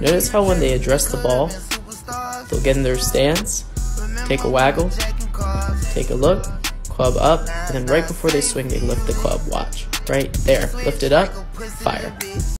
Notice how when they address the ball, they'll get in their stance, take a waggle, take a look, club up, and then right before they swing they lift the club. Watch. Right there. Lift it up, fire.